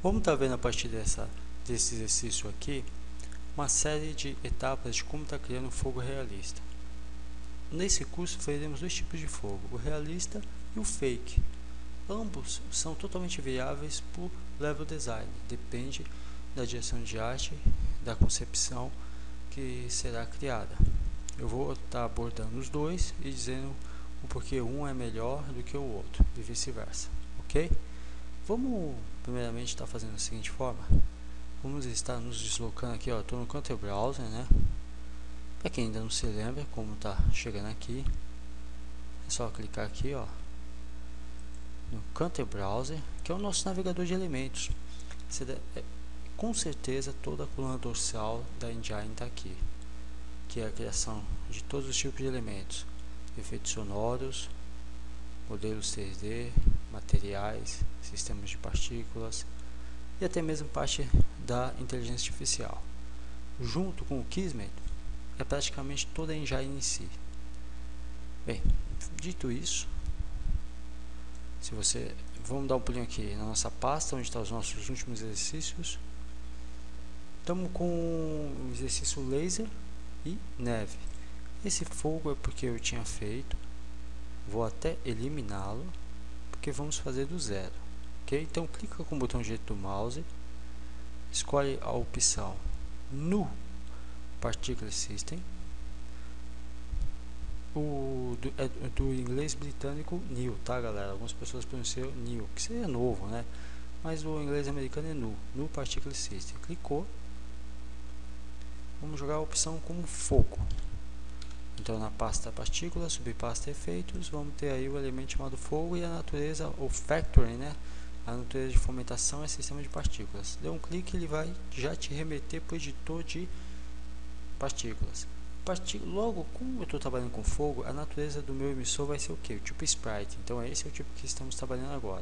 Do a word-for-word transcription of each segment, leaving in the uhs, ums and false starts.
Vamos estar vendo a partir dessa, desse exercício aqui uma série de etapas de como estar criando um fogo realista. Nesse curso veremos dois tipos de fogo, o realista e o fake. Ambos são totalmente viáveis por level design, depende da direção de arte, da concepção que será criada. Eu vou estar abordando os dois e dizendo o porquê um é melhor do que o outro e vice-versa, ok? Vamos primeiramente estar fazendo da seguinte forma. Vamos estar nos deslocando aqui, ó, estou no Counter Browser, né? Para quem ainda não se lembra como tá chegando aqui, é só clicar aqui, ó, no Counter Browser, que é o nosso navegador de elementos. Você deve, é, com certeza toda a coluna dorsal da engine está aqui, que é a criação de todos os tipos de elementos, efeitos sonoros, modelos três D, materiais, sistemas de partículas e até mesmo parte da inteligência artificial. Junto com o Kismet, é praticamente toda a engine em si. Bem, dito isso, se você, vamos dar um pulinho aqui na nossa pasta onde estão os nossos últimos exercícios. Estamos com o exercício laser e neve. Esse fogo é porque eu tinha feito, vou até eliminá-lo, porque vamos fazer do zero, ok? Então clica com o botão direito do mouse, escolhe a opção no Particle System, o do, é do inglês britânico new, tá galera? Algumas pessoas pronunciam new, que seria novo, né? Mas o inglês americano é nu, no Particle System. Clicou, vamos jogar a opção como fogo. Então na pasta partículas, subpasta efeitos, vamos ter aí o elemento chamado fogo e a natureza, ou factory, né? A natureza de fomentação é sistema de partículas. Dê um clique, ele vai já te remeter para o editor de partículas. Parti Logo, como eu estou trabalhando com fogo, a natureza do meu emissor vai ser o que? O tipo Sprite. Então esse é o tipo que estamos trabalhando agora.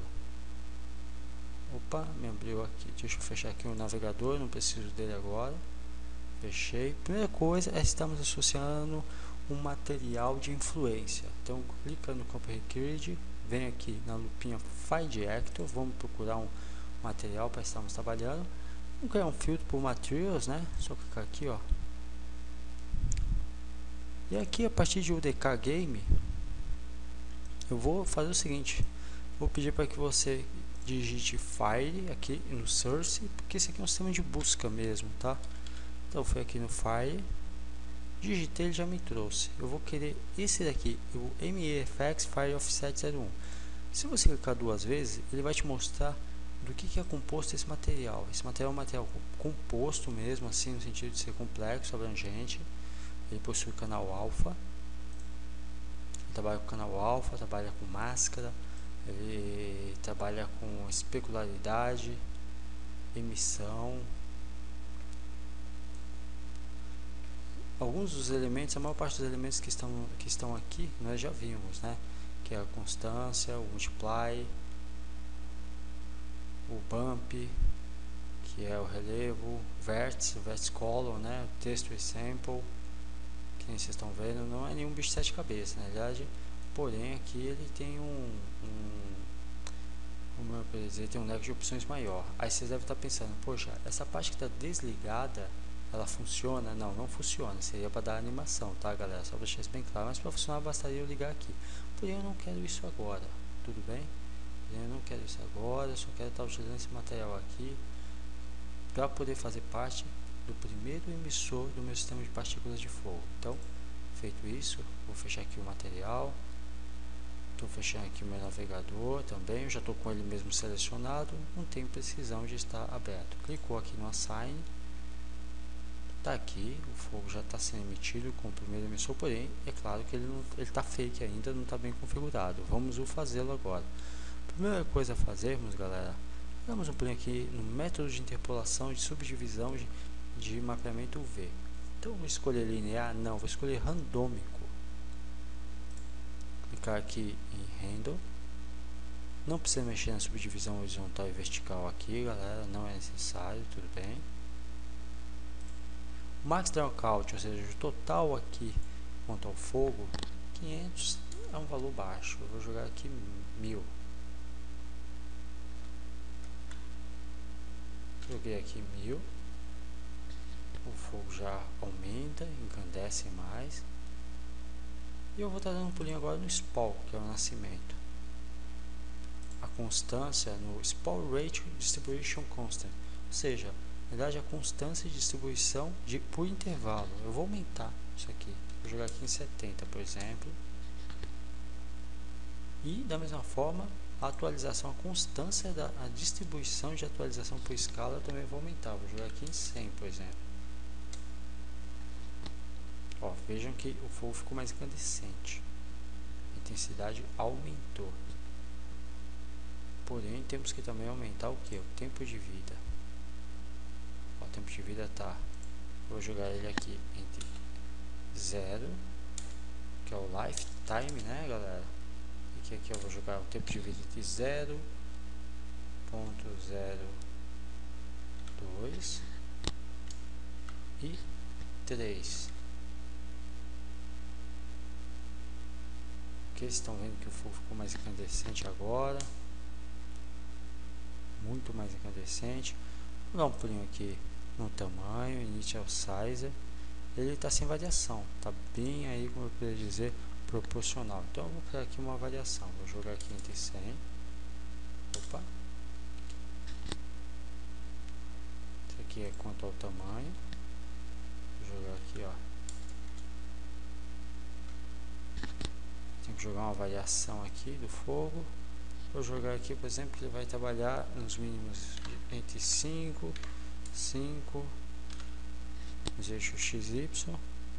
Opa, me abriu aqui. Deixa eu fechar aqui o navegador, não preciso dele agora. Fechei. Primeira coisa é estamos associando um material de influência. Então clica no campo required, vem aqui na lupinha Find Actor, vamos procurar um material para estarmos trabalhando. Vamos criar um filtro por materials, né? Só clicar aqui, ó. E aqui a partir de U D K Game, eu vou fazer o seguinte, vou pedir para que você digite File aqui no Source, porque esse aqui é um sistema de busca mesmo, tá? Então foi aqui no File, digitei, ele já me trouxe. Eu vou querer esse daqui, o M E F X File Offset zero um. Se você clicar duas vezes, ele vai te mostrar do que, que é composto esse material. Esse material é um material composto mesmo, assim, no sentido de ser complexo, abrangente. Ele possui canal alfa, ele trabalha com canal alfa, trabalha com máscara, ele trabalha com especularidade, emissão. Alguns dos elementos, a maior parte dos elementos que estão, que estão aqui, nós já vimos, né? Que é a constância, o multiply, o bump, que é o relevo, vértice, o vértice column, né? Texto e sample. Que nem vocês estão vendo, não é nenhum bicho de sete cabeças, na verdade, porém aqui ele tem um, um como eu poderia dizer, tem um leque de opções maior. Aí vocês devem estar pensando, poxa, essa parte que está desligada, ela funciona? Não, não funciona, seria para dar animação, tá galera, só deixar isso bem claro, mas para funcionar bastaria eu ligar aqui, porém eu não quero isso agora, tudo bem? Eu não quero isso agora, eu só quero estar utilizando esse material aqui para poder fazer parte do primeiro emissor do meu sistema de partículas de fogo. Então, feito isso, vou fechar aqui o material, estou fechando aqui o meu navegador também, eu já estou com ele mesmo selecionado, não tem precisão de estar aberto. Clicou aqui no Assign, está aqui, o fogo já está sendo emitido com o primeiro emissor, porém, é claro que ele está fake ainda, não está bem configurado. Vamos o fazê-lo agora. Primeira coisa a fazermos, galera, damos um pulinho aqui no método de interpolação de subdivisão de de mapeamento U V. Então vou escolher linear? Não, vou escolher randômico. Clicar aqui em Handle. Não precisa mexer na subdivisão horizontal e vertical aqui, galera, não é necessário, tudo bem. O Max Draw Count, ou seja, o total aqui quanto ao fogo, quinhentos é um valor baixo. Eu vou jogar aqui mil. Joguei aqui mil. O fogo já aumenta, engrandece mais. E eu vou estar dando um pulinho agora no spawn, que é o nascimento. A constância no spawn rate distribution constant, ou seja, na verdade a constância de distribuição de, por intervalo. Eu vou aumentar isso aqui, vou jogar aqui em setenta, por exemplo. E da mesma forma, a atualização, a constância da a distribuição de atualização por escala eu também vou aumentar. Vou jogar aqui em cem, por exemplo. Ó, vejam que o fogo ficou mais incandescente, a intensidade aumentou. Porém, temos que também aumentar o que? O tempo de vida. Ó, o tempo de vida tá. Vou jogar ele aqui entre zero, que é o lifetime, né, galera? E que aqui eu vou jogar o tempo de vida entre zero ponto zero dois e três. Porque vocês estão vendo que o fogo ficou mais incandescente agora. Muito mais incandescente. Vou dar um pulinho aqui no tamanho, initial size. Ele está sem variação, está bem aí, como eu poderia dizer, proporcional. Então eu vou criar aqui uma variação. Vou jogar aqui entre cem. Opa. Isso aqui é quanto ao tamanho. Vou jogar aqui, ó. Tem que jogar uma variação aqui do fogo. Vou jogar aqui, por exemplo, que ele vai trabalhar nos mínimos entre cinco, cinco, nos eixos X Y.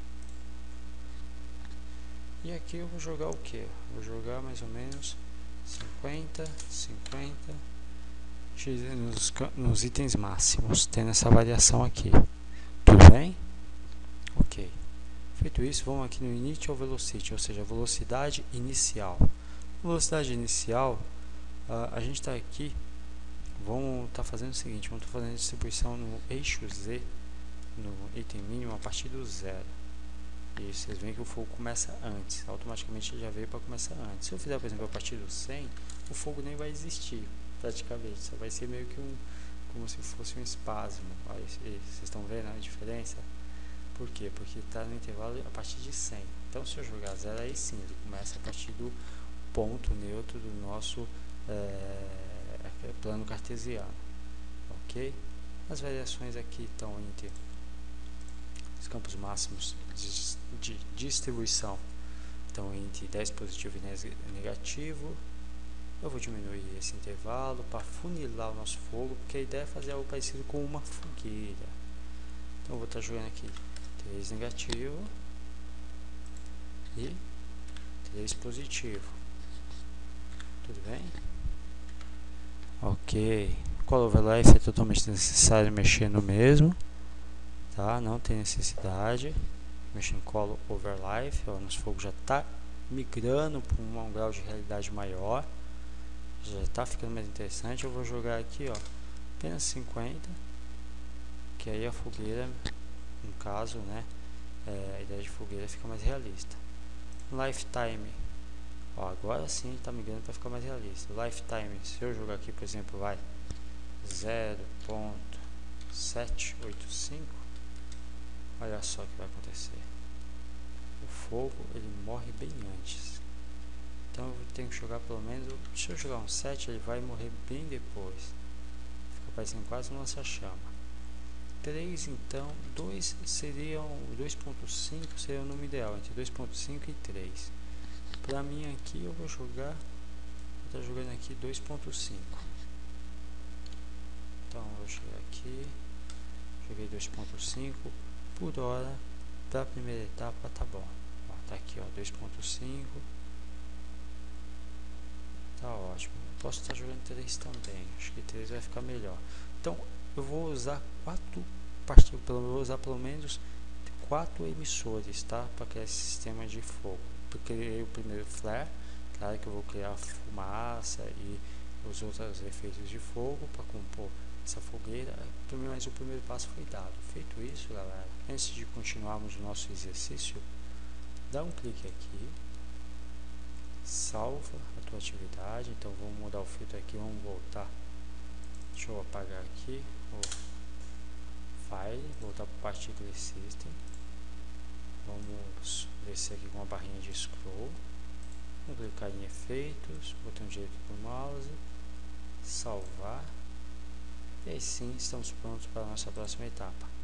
E aqui eu vou jogar o que? Vou jogar mais ou menos cinquenta, cinquenta X nos, nos itens máximos, tendo essa variação aqui. Tudo bem? Ok. Feito isso, vamos aqui no Initial Velocity, ou seja, a velocidade inicial. Velocidade inicial, uh, a gente está aqui, vamos estar tá fazendo o seguinte, vamos estar tá fazendo distribuição no eixo Z, no item mínimo, a partir do zero. E vocês veem que o fogo começa antes, automaticamente ele já veio para começar antes. Se eu fizer, por exemplo, a partir do cem, o fogo nem vai existir, praticamente, só vai ser meio que um, como se fosse um espasmo. Olha, vocês estão vendo a diferença? Por quê? Porque está no intervalo a partir de cem. Então, se eu jogar zero, aí sim, ele começa a partir do ponto neutro do nosso é, plano cartesiano. Ok? As variações aqui estão entre os campos máximos de, de distribuição. Estão entre dez positivo e dez negativo. Eu vou diminuir esse intervalo para funilar o nosso fogo, porque a ideia é fazer algo parecido com uma fogueira. Então, eu vou estar jogando aqui três negativo e três positivo. Tudo bem? Ok. Color overlay é totalmente necessário mexer no mesmo, tá? Não tem necessidade mexer em color overlay. O nosso fogo já está migrando para um grau de realidade maior, já está ficando mais interessante. Eu vou jogar aqui, ó, apenas cinquenta, que aí a fogueira, no caso, né, é, a ideia de fogueira fica mais realista. Lifetime, ó, agora sim está migrando para ficar mais realista. Lifetime, se eu jogar aqui, por exemplo, vai zero ponto setecentos e oitenta e cinco, olha só o que vai acontecer. O fogo ele morre bem antes. Então eu tenho que jogar pelo menos, se eu jogar um sete, ele vai morrer bem depois. Fica parecendo quase um lança-chama. três, então, dois seriam, dois ponto cinco seria o número ideal, entre dois ponto cinco e três. Para mim aqui eu vou jogar, vou estar jogando aqui dois ponto cinco. Então eu vou chegar aqui, joguei dois ponto cinco por hora, para a primeira etapa tá bom. Ó, tá aqui, ó, dois ponto cinco, tá ótimo. Posso estar jogando três também, acho que três vai ficar melhor. Então eu vou usar quatro partículas, vou usar pelo menos quatro emissores, tá? Para criar esse sistema de fogo. Eu criei o primeiro flare, claro que eu vou criar fumaça e os outros efeitos de fogo para compor essa fogueira, mas o primeiro passo foi dado. Feito isso, galera, antes de continuarmos o nosso exercício, dá um clique aqui, salva a tua atividade. Então vamos mudar o filtro aqui, vamos voltar Deixa eu apagar aqui o File, voltar para o Particle System. Vamos descer aqui com a barrinha de scroll. Vamos clicar em efeitos, botão direito do mouse, salvar. E aí sim, estamos prontos para a nossa próxima etapa.